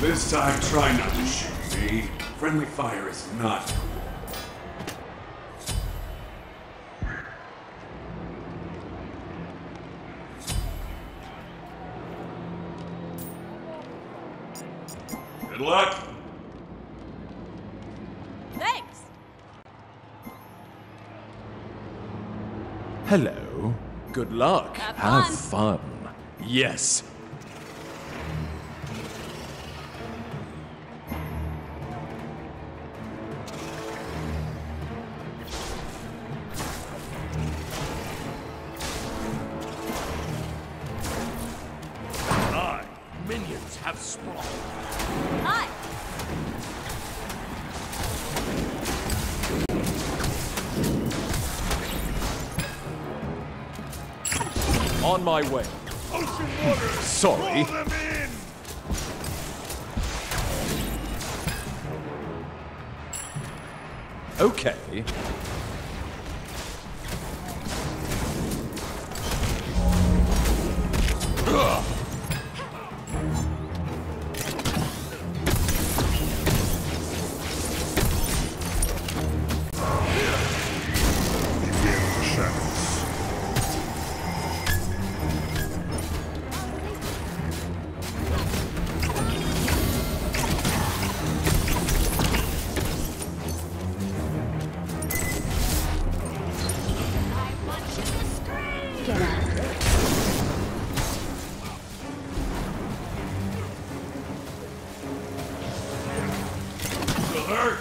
This time, try not to shoot me. Friendly fire is not. Good luck. Thanks. Hello. Good luck. Have fun. Yes. Minions have spawned. Hi. On my way. Ocean waters! Sorry. Pull them in! Okay. Get out. Alert!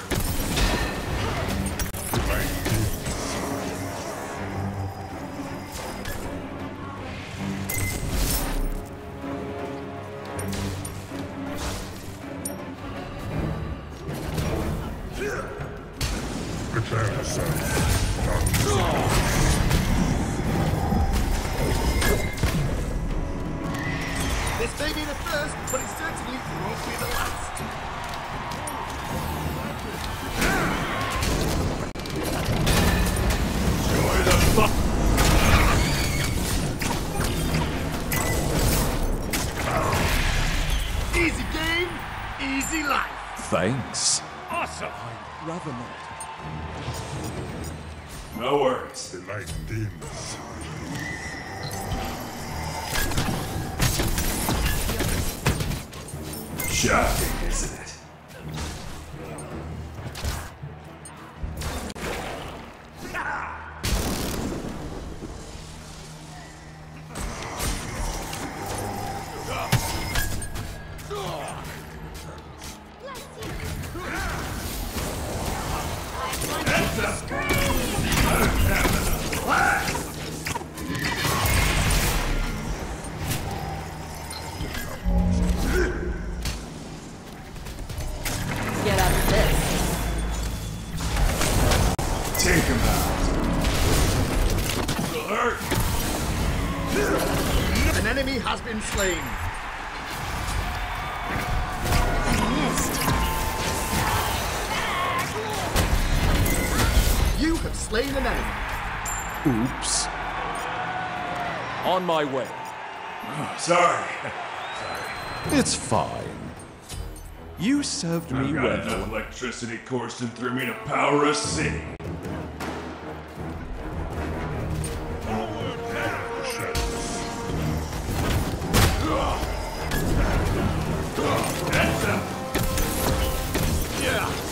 Prepare yourself. This may be the first, but it certainly won't be the last. Enjoy the fun! Easy game, easy life. Thanks. Awesome! Rather not. No worries. The light dims. Shocking, isn't it? Get out of this. Take him out. Alert! An enemy has been slain. I missed. You have slain an enemy. Oops. On my way. Sorry. It's fine. You served me I've got well. enough electricity coursing through me to power a city. That's him. Yeah!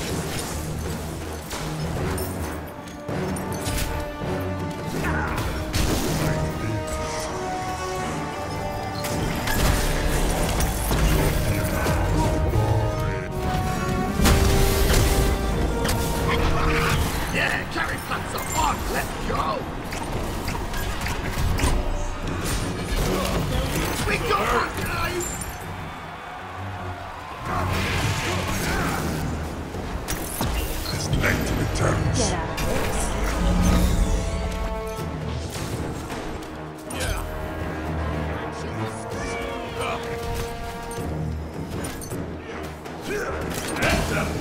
Yeah, carry plants are on. Let's go. We got that, guys. This night returns. Get out of this. That's him.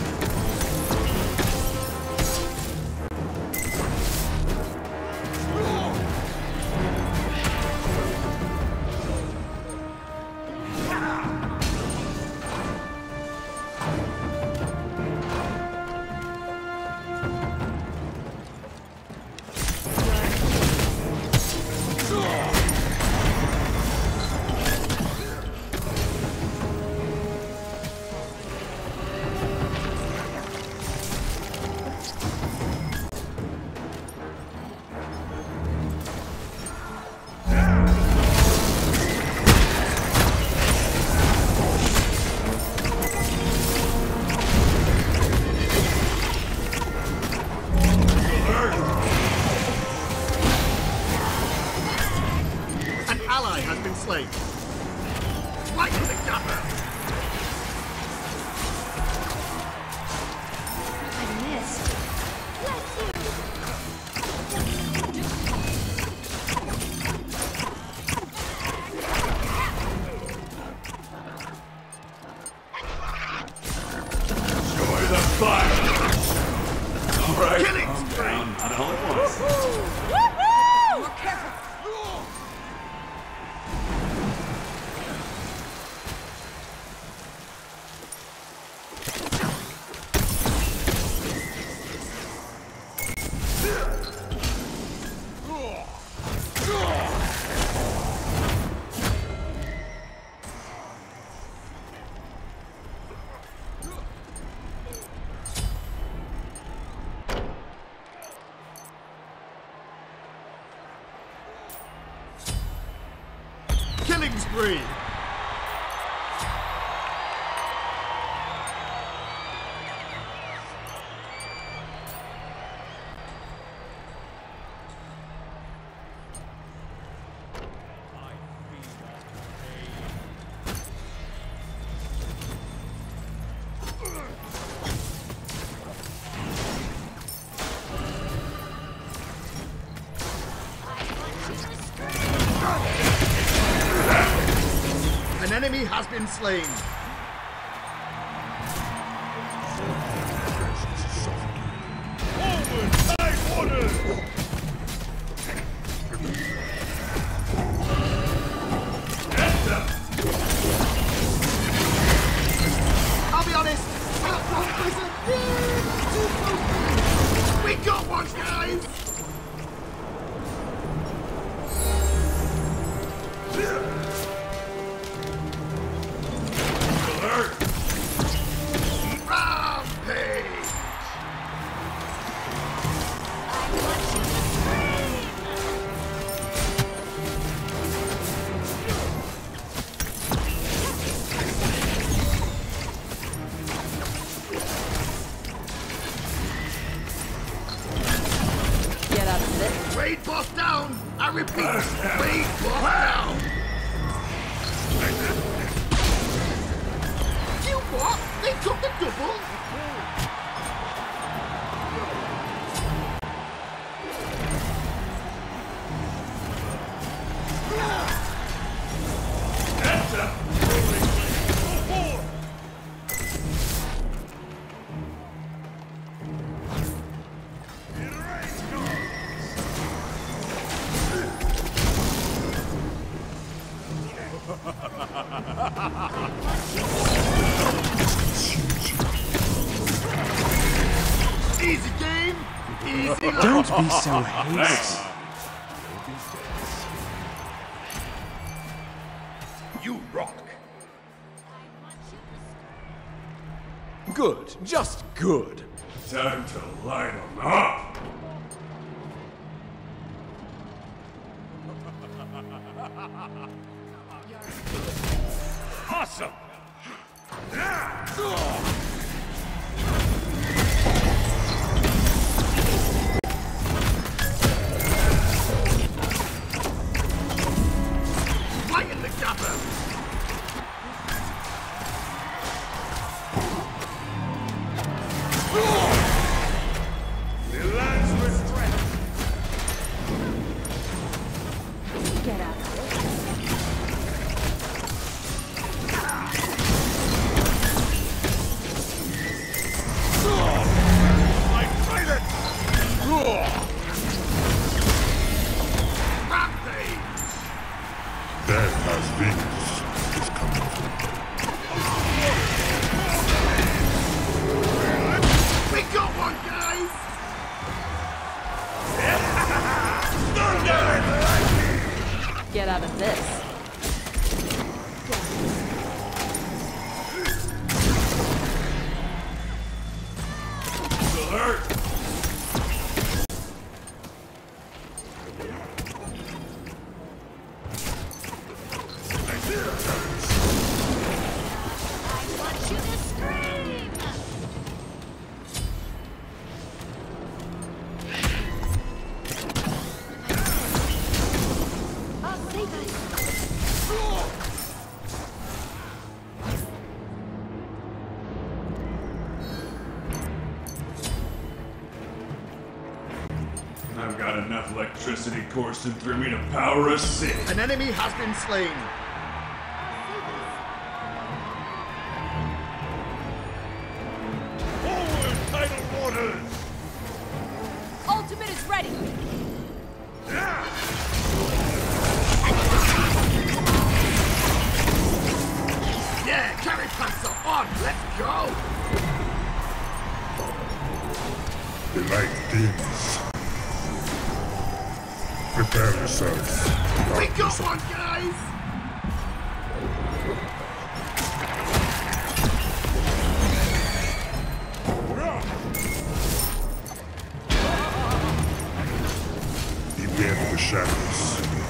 slain. Right in the gapper. I missed. Let's do Enjoy the fire! Alright, Killing calm spree. down. Not all at once. More careful. Killing spree. An enemy has been slain. I'll be honest, that one was a bit too close. We got one, guys! Alert! Rampage! Get out of this. Raid boss down! I repeat, raid boss down! You what? They took the double? Easy game, easy life. Don't be so hasty. You rock! Good, just good. Time to light 'em up! Awesome! Right in the gapper. It lands with strength! Get out of this. I fight it! Rampage! Death has wings. Is coming for you. We got one, guys! Get out of this. Alert! I'll save it. got enough electricity coursing through me to power a city. An enemy has been slain. Forward, tidal waters! Ultimate is ready. Yeah, carry pants are on. Let's go. The light dims. Prepare yourselves. We got one, guys. Beware of the shadows.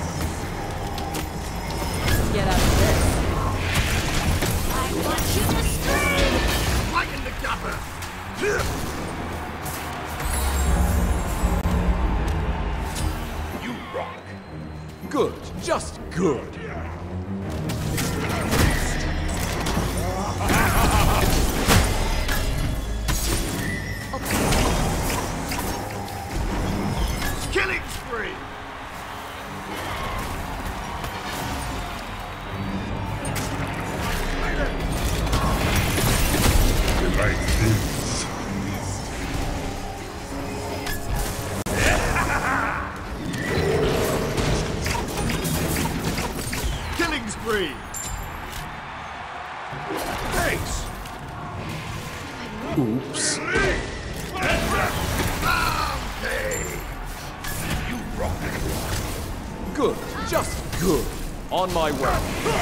Get out of this. I want you to scream! Right in the gapper. You rock. Good. Just good. Killing spree. The light dims. Killing spree. Thanks! Oops. You rock. Good. Just good. On my way.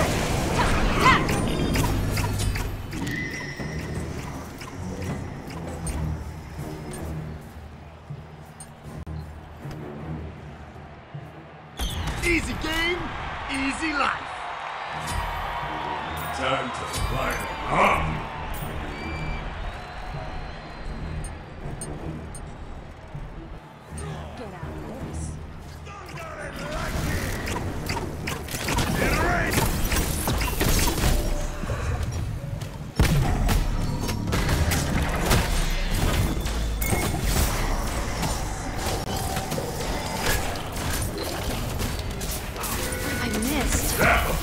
Easy game, easy life. Time to light it up! Get out of this. I missed.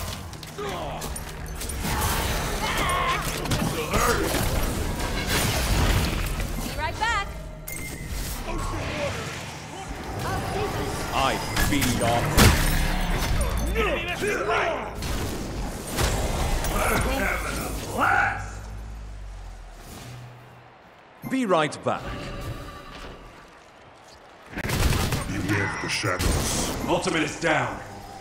Be right back. I feed on. Having a blast! Be right back. Beware of the shadows. Ultimate is down.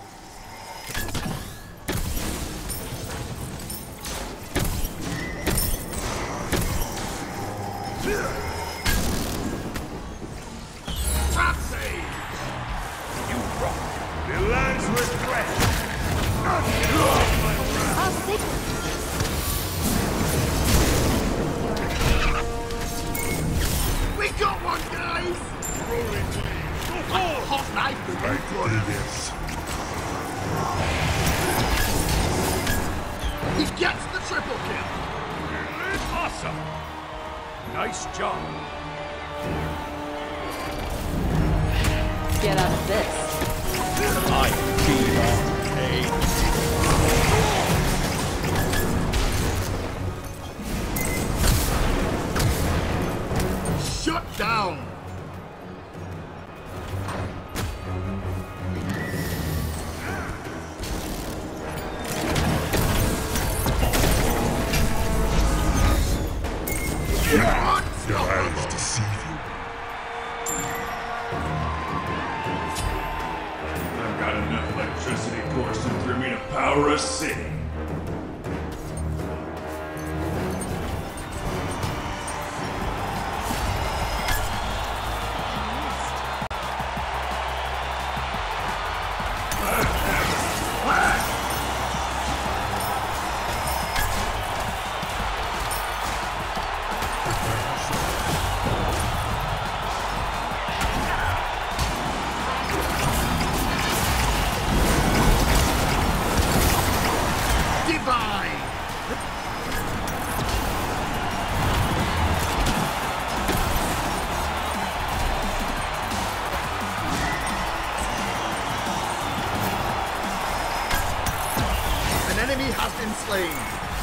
Fancy. You rock. The lands regret. I'll stick. We got one, guys. Hot knife. The light dims. He gets the triple kill. Awesome. Nice job. Get out of this. I feed on pain. Shut down. Your eyes deceive you. I've got enough electricity coursing through me to power a city. enemy has been slain.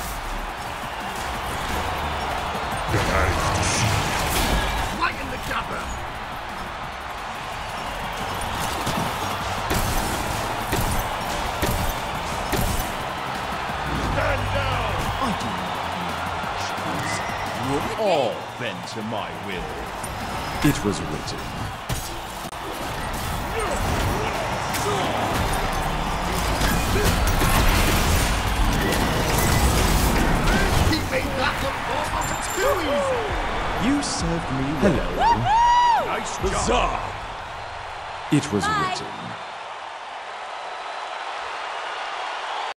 Your eyes deceive. Lighten the gather. Stand down! I do not need choose. You will all bend to my will. It was written. He made that look almost too easy. You served me well. Nice job! Huzzah! It was Bye. written.